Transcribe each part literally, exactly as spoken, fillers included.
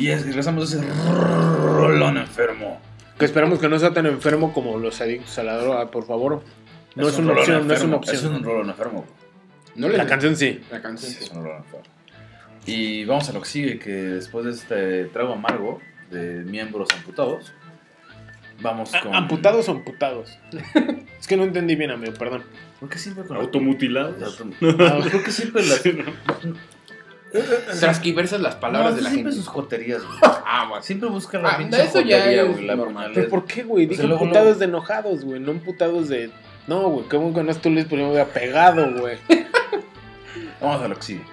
Y es, regresamos a ese rolón enfermo. Que esperamos que no sea tan enfermo como los adictos a la droga, por favor. No es, es una opción, enfermo. no es una opción. Es un rolón enfermo. No la canción sí. La canción sí. sí. Es un rolón enfermo. Y vamos a lo que sigue, que después de este trago amargo de miembros amputados, vamos con... ¿Amputados o amputados? Es que no entendí bien, amigo, perdón. ¿Por qué siempre con... ¿Automutilados? Autom... Ah, ¿por qué siempre las... Transquiversas las palabras no, de la siempre gente. sus joterías, güey. Ah, bueno. Siempre buscan la ah, pinche eso ya jotería, es güey. La normal. ¿Pero por qué, güey? Dije amputados luego... de enojados, güey, no amputados de... No, güey, ¿cómo que no es tú les ponemos de apegado, güey? Vamos a lo que sigue.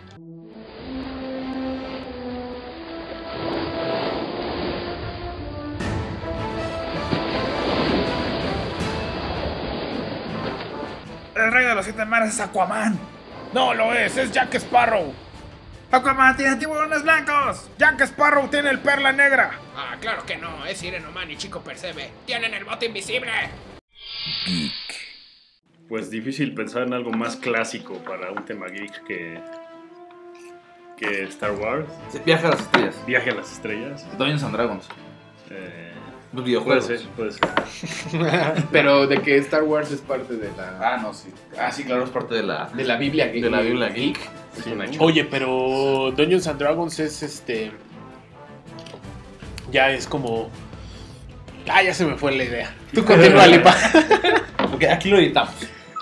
El rey de los siete mares es Aquaman. No lo es, es Jack Sparrow. Aquaman tiene tiburones blancos. Jack Sparrow tiene el perla negra. Ah, claro que no, es Irene Man y Chico Percebe. Tienen el bote invisible. Geek. Pues difícil pensar en algo más clásico para un tema geek que, que Star Wars. Viaje a las estrellas. Viaje a las estrellas. Dungeons and Dragons. Eh, Los videojuegos. Puede ser, puede ser. Pero de que Star Wars es parte de la... Ah, no, sí. Ah, sí, claro, es parte de la... De la Biblia geek. De la Biblia geek. Sí, no. Oye, pero Dungeons and Dragons es este... Ya es como... Ah, ya se me fue la idea. Tú continúa, Lipa. Ok, aquí lo editamos.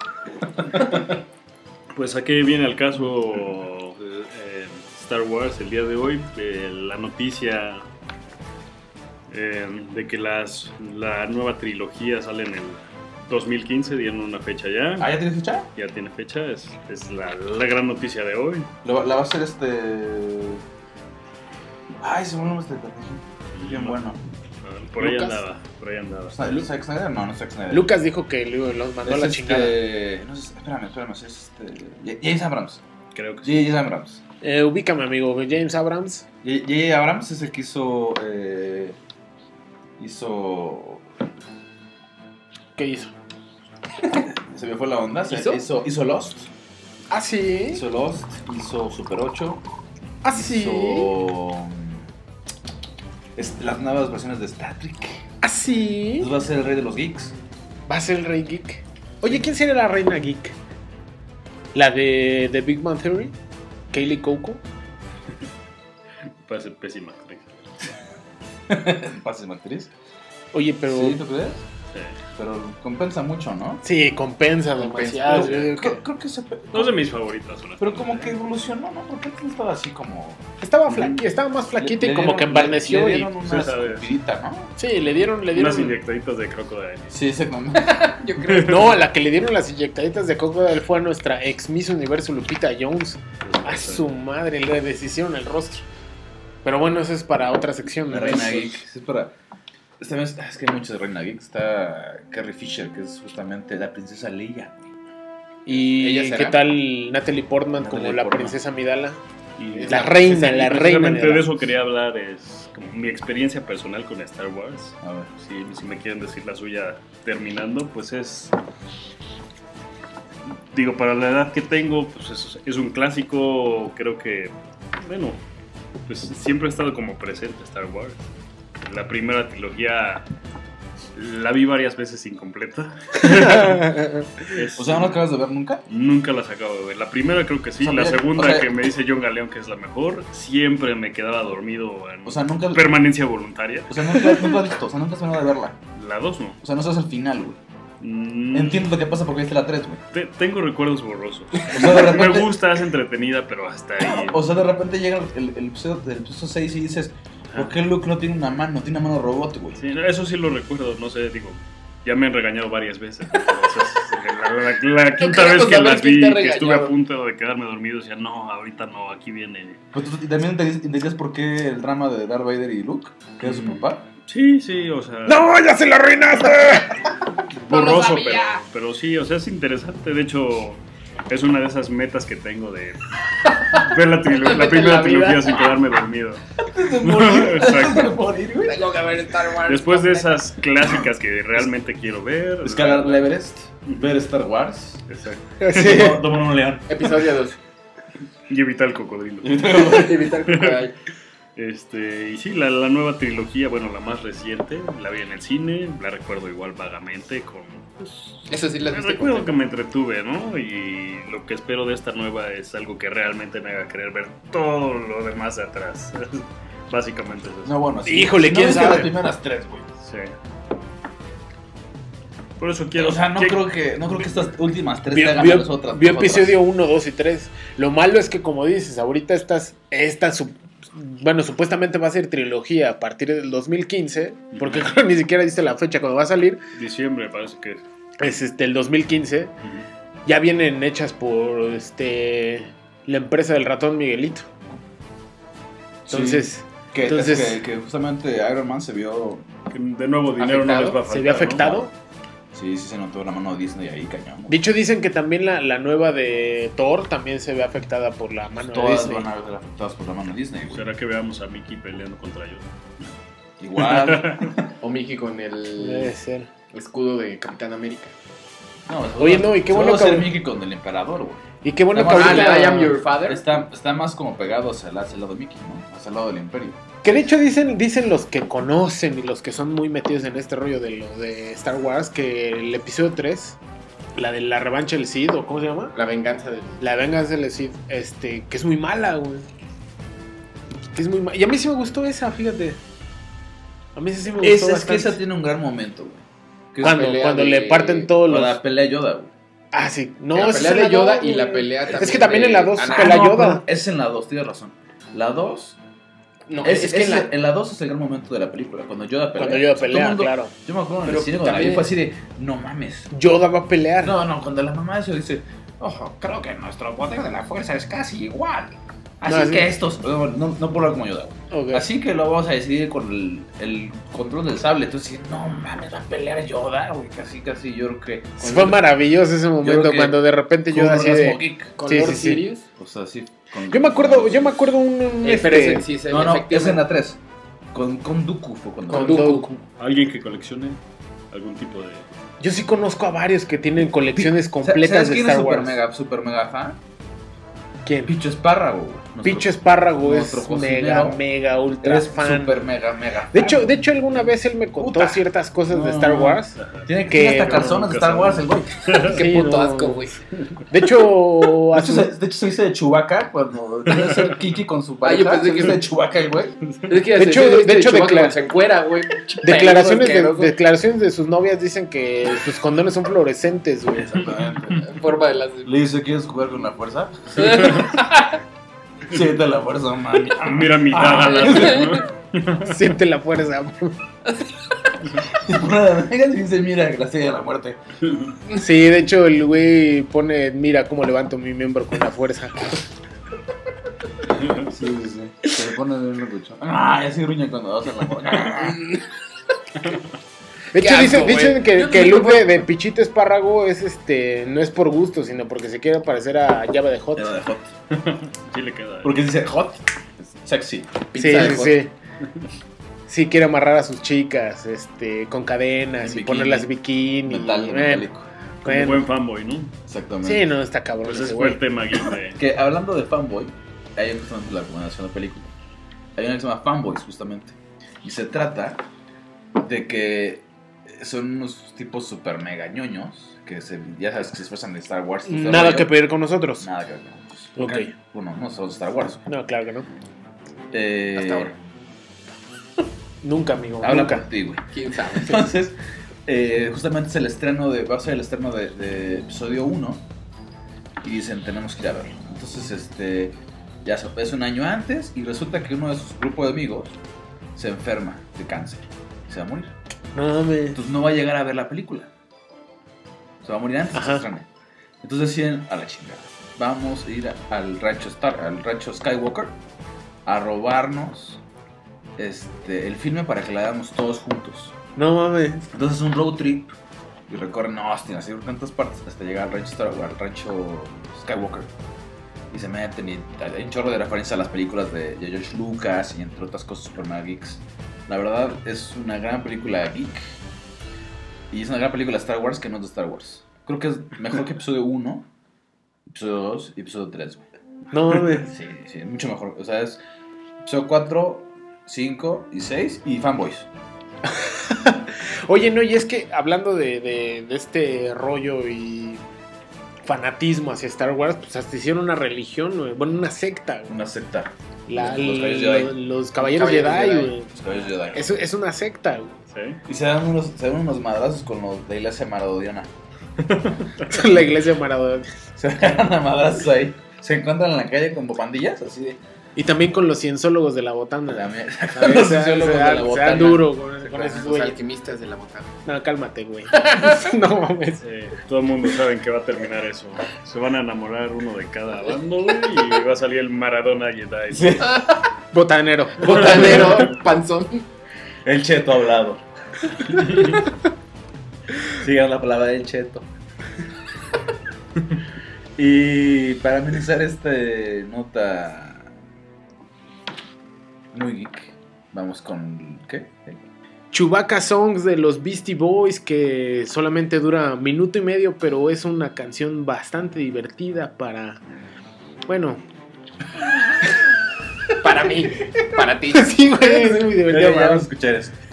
Pues aquí viene al caso eh, Star Wars el día de hoy. Eh, la noticia eh, de que las, la nueva trilogía sale en el dos mil quince, dieron una fecha ya. ¿Ah, ya tiene fecha? Ya tiene fecha, es, es la, la gran noticia de hoy. La, la va a hacer este... Ay, se me olvidó este personaje. Bien bueno. Por ahí Lucas. andaba, por ahí andaba. ¿Zack Snyder? No, no es Zack Snyder. Lucas dijo que lo- los mandó es a la este... chingada. No sé, espérame, espérame, es este... James Abrams. Creo que sí. James Abrams. Eh, ubícame, amigo. James Abrams. J J Abrams es el que hizo... Eh, hizo... ¿Qué hizo? Se me fue la onda. Se- ¿Hizo? Hizo, hizo Lost. Ah, sí. Hizo Lost. Hizo Super ocho. Ah, sí. Hizo... es- las nuevas versiones de Star Trek. Ah, sí. Entonces va a ser el rey de los geeks. Va a ser el rey geek. Oye, ¿quién sería la reina geek? ¿La de, de Big Bang Theory? ¿Kaylee Cuoco? Puede ser pésima actriz. Pases actriz. Oye, pero... Sí, ¿tú crees? Sí. Pero compensa mucho, ¿no? Sí, compensa demasiado. Pero- Yo digo que- creo, creo que se... No es de mis favoritas, honestamente. Pero como que evolucionó, ¿no? Porque antes estaba así como... Estaba flaquita, estaba más flaquita y como que embarneció. Le, le y... dieron una Sí, sabes. escupidita, ¿no? Sí, le dieron... Le dieron... Unas inyectaditas de crocodile. Sí, exactamente. Yo creo que... No, la que le dieron las inyectaditas de Crocodile fue a nuestra ex Miss Universo Lupita Jones. A su madre, le deshicieron el rostro. Pero bueno, eso es para otra sección. La ¿no? Reina Geek. Es para... Esta vez, es que hay muchos de Reina Geek. Está Carrie Fisher, que es justamente la princesa Leia. ¿Y ¿Ella será? qué tal Natalie Portman Natalie como la Portman. princesa Midala? Y La reina, la reina. precisamente de de la- eso quería hablar, es como mi experiencia personal con Star Wars. A ver. Si, si me quieren decir la suya terminando, pues es... Digo, para la edad que tengo, pues es, es un clásico, creo que, bueno, pues siempre ha estado como presente Star Wars. La primera trilogía la vi varias veces incompleta. Es- O sea, ¿no la acabas de ver nunca? Nunca las acabo de ver. La primera creo que sí, O sea, la mira, segunda o sea- que me dice John Galeón que es la mejor, siempre me quedaba dormido en O sea, nunca... permanencia voluntaria. O sea, nunca, nunca has visto, o sea, nunca has terminado de verla. La dos no. O sea, no sabes el final, güey. Mm, Entiendo lo que pasa porque viste la tres, güey. te- tengo recuerdos borrosos. O sea, de repente... Me gusta, es entretenida, pero hasta ahí. O sea, de repente llega el, el episodio del episodio seis y dices, ¿por qué Luke no tiene una mano? Tiene una mano robot, güey. Sí, no, eso sí lo recuerdo, no sé, digo, ya me han regañado varias veces. O sea, la, la- la quinta queremos vez que saber las quién vi, te ha que estuve a regañado. punto de quedarme dormido, decía, no, ahorita no, aquí viene. Pero tú y también entendías entendías por qué el drama de Darth Vader y Luke, que era su Mm. papá. Sí, sí, o sea, ¡No, ya se la arruinaste! No lo borroso, sabía. pero, pero sí, o sea, es interesante. De hecho, es una de esas metas que tengo de ver la, trilo- la Meta en primera la vida. trilogía sin quedarme dormido. De morir. Exacto. De morir, güey. Tengo que ver Star Wars. Después de esas clásicas que realmente quiero ver. Escalar el Everest, ver Star Wars, Exacto. Sí. tomar un león. Episodio dos. Y evitar el cocodrilo. Evitar crocodile. Este, y sí, la, la nueva trilogía, bueno, la más reciente, la vi en el cine, la recuerdo igual vagamente, con... Pues, Eso sí las viste recuerdo completa. que me entretuve, ¿no? Y lo que espero de esta nueva es algo que realmente me haga querer ver todo lo demás de atrás. Básicamente es eso. No, bueno, sí. Híjole, no ¿quién viste sabe? las primeras tres, güey. Sí. Por eso quiero... O sea, no que- creo que, no creo que estas últimas tres Vio, te hagan vio- a las otras. vio las otras. episodio uno, dos y tres. Lo malo es que, como dices, ahorita estas, esta, su- bueno, supuestamente va a ser trilogía a partir del dos mil quince, porque creo que ni siquiera dice la fecha cuando va a salir. Diciembre parece que es. Es este, el dos mil quince. Ya vienen hechas por este la empresa del ratón Miguelito. Entonces, Sí, que, entonces que, que justamente Iron Man se vio. Que de nuevo dinero no ¿Afectado? les va a faltar. se vio ¿no? afectado. Sí, sí se notó la mano de Disney ahí, cañón. güey. Dicho, dicen que también la, la nueva de Thor también se ve afectada por la mano de Todas Disney. van a ver afectadas por la mano de Disney, güey. ¿Será que veamos a Mickey peleando contra ellos? Igual. O Mickey con Debe el ser. escudo de Capitán América. No, Oye, no, y qué se bueno va a que- hacer Mickey con el emperador, güey. Y qué bueno Ah, que bueno, Ah, ahorita- la de I am your father. Está, está más como pegado hacia el, hacia el lado de Mickey, ¿no? Hacia el lado del imperio. Que de hecho dicen, dicen los que conocen y los que son muy metidos en este rollo de lo de Star Wars que el episodio tres, la de la revancha del Sith, o ¿cómo se llama? La venganza del... La venganza del Sith, este, que es muy mala, güey. Que es muy mala. Y a mí sí me gustó esa, fíjate. A mí sí, sí me gustó Esa, es que bastante. esa tiene un gran momento, güey. Que es Cuando, pelea cuando de- le parten todos para los... la pelea Yoda, güey. Ah, sí. No, la esa pelea es de en la Yoda dos, y la güey. pelea también Es que también de en la dos Anakin. pelea no, Yoda. perdón, es en la dos, tienes razón. La dos... No, es, es, que es- en la... en la dos es el gran momento de la película, cuando Yoda pelea. Cuando Yoda O sea, todo pelea, el mundo- claro. Yo me acuerdo en Pero el cine cuando la vi también- fue así de, no mames. Yoda va a pelear. No, no, cuando la mamá de eso dice, Ojo, creo que nuestro poder de la fuerza es casi igual. así No, así- que estos, no, no, no puedo hablar como Yoda, güey. Ok. Así que lo vamos a decidir con el, el control del sable. Entonces, no mames, va a pelear Yoda, güey. Casi, casi, yo creo que. Fue maravilloso ese momento creo que cuando de repente Fue Yoda un así orgasmo de... geek. Con Sí, Lord sí, sí. Sirius. O sea, sí. con- Yo me acuerdo, yo me acuerdo un... un, Eh, pero este, ese sí se No, ve no, efectivo. es en la tres. Con, con Dooku fue cuando. Con Con Dooku. Dooku. Alguien que coleccione algún tipo de... Yo sí conozco a varios que tienen colecciones Sa- completas ¿Sabes de quién Star es super Wars. mega, super mega fan? ¿Quién? Picho Espárrago, güey. Nuestro- Picho Espárrago es nuestro mega, cocinero. mega, ultra Eres fan. super mega, mega fan. De hecho, de hecho, alguna vez él me contó Puta. ciertas cosas de No. Star Wars. Tiene, que- tiene hasta no, calzones de nunca Star Wars sabes. el güey. Qué Sí, puto no. asco, güey. De hecho, De hecho, hace- se, de hecho, se dice de Chewbacca cuando tiene que ser Kiki con su pareja. Ah, yo pensé se que- dice de Chewbacca el güey. Es que De hecho- de hecho, declara- se encuera, güey. declaraciones, de, Peludo, asqueroso. declaraciones de sus novias dicen que sus condones son fluorescentes, güey. Exactamente. En forma de las... Le dice, ¿quieres jugar con la fuerza? Siente la fuerza, mami. Mira mi Ah, cara, ¿no? Siente la fuerza. Y por nada, y dice, mira, la silla de la muerte. Sí, de hecho, el güey pone, mira cómo levanto mi miembro con la fuerza. Sí, sí, sí. Se le pone bien locucho. Ah, ya se gruñe cuando vas a la muerte. De Qué hecho, asco, dicen, güey. dicen que, Yo que no el sé look cómo- de, de Pichito Espárrago es este, no es por gusto, sino porque se quiere parecer a Java de Hot. Era de hot. Sí le queda. Porque dice hot, sexy. Sí, Pizza de sí, hot. sí. Sí, quiere amarrar a sus chicas, este, con cadenas En y bikini. ponerlas bikini. Metal, bueno, metálico. Como bueno. buen fanboy, ¿no? Exactamente. Sí, no, está cabrón. Pues ese ese fue güey. el tema aquí de... Que hablando de fanboy, hay justamente la recomendación de película. Hay una que se llama Fanboys, justamente. Y se trata de que son unos tipos super mega ñoños que se, ya sabes que se esfuerzan de Star Wars. y todo este Nada rollo. que pedir con nosotros. Nada que ver con nosotros. Ok. Porque, bueno, no son Star Wars. No, claro que no. Eh, Hasta ahora. Nunca, amigo. Habla nunca. por ti, güey. ¿Quién sabe? Entonces, eh, justamente es el estreno de, va a ser el estreno de, de episodio uno y dicen, tenemos que ir a verlo. Entonces, este, ya se- es un año antes y resulta que uno de sus grupos de amigos se enferma de cáncer y se va a morir. No mames. Entonces no va a llegar a ver la película. Se va a morir antes de que se Ajá. estrene. Entonces deciden, a la chingada, vamos a ir a- al rancho Star, al rancho Skywalker a robarnos este, el filme para que la veamos todos juntos. No mames. Entonces es un road trip y recorren Austin, así por tantas partes hasta llegar al rancho, Star- al rancho Skywalker. Y se meten y hay un chorro de referencia a las películas de, de George Lucas y entre otras cosas super mega geeks. La verdad es una gran película geek y es una gran película de Star Wars que no es de Star Wars. Creo que es mejor que episodio uno, episodio dos y episodio tres, güey. No mames. Sí, sí, mucho mejor. O sea, es, Episodio cuatro, cinco y seis y Fanboys. Oye, no, y es que hablando de, de, de este rollo y fanatismo hacia Star Wars, pues hasta hicieron una religión, güey. Bueno, una secta, güey. Una secta. La- Los Caballeros lo- Jedi. los Caballeros Caballeros Jedi, Jedi. güey. Los Caballeros Jedi. Es, es una secta, güey. ¿Sí? Y se dan unos, se dan unos madrazos con los de Iglesia Maradoniana. La iglesia Maradona. Se agarran a madrazos ahí. Se encuentran en la calle con pandillas, así de. Y también con los cienciólogos de la botana. También. También Los se dan- sociólogos se de dan- la se botana. dan duro con, con Los esos güeyes. alquimistas de la botana. No, cálmate, güey. No mames. Sí, todo el mundo sabe en qué va a terminar eso. Se van a enamorar uno de cada bando, güey, y va a salir el Maradona Jedi. Sí. Botanero. Botanero, panzón. El cheto hablado. Sigan la palabra del cheto. Y para amenizar este nota muy geek, vamos con ¿qué? Chewbacca Songs de los Beastie Boys, que solamente dura minuto y medio, pero es una canción bastante divertida para... Bueno, Para mí, para ti. sí, güey, es muy divertida Ya para vamos a escuchar eso.